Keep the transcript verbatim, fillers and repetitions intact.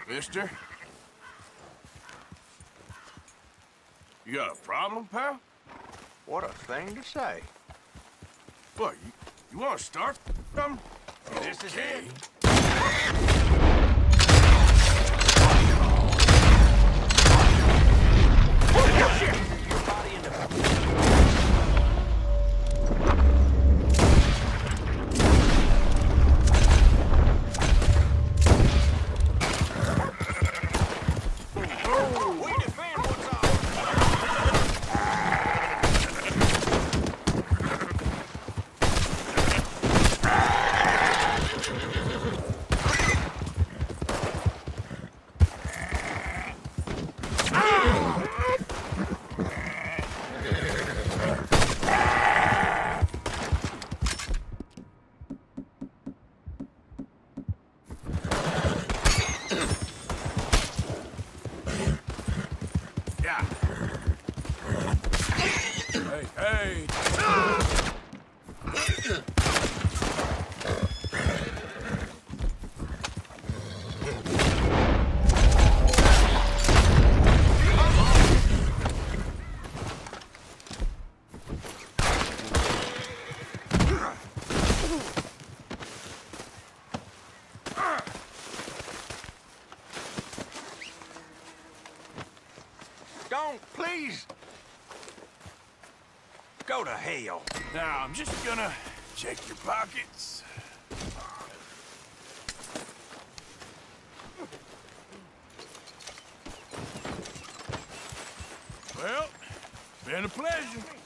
mister. You got a problem, pal? What a thing to say. What, you, you want to start something? This is it. Hey! Don't, please. Go to hell. Now, I'm just gonna check your pockets. Well, been a pleasure.